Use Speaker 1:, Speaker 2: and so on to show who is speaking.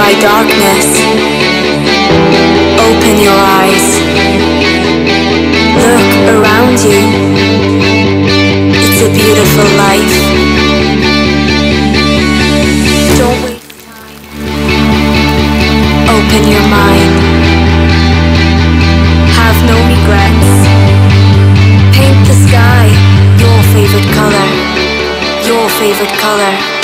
Speaker 1: by darkness. Open your eyes. Look around you. It's a beautiful life. Don't waste time. Open your mind. Have no regrets. Paint the sky your favorite color. Your favorite color.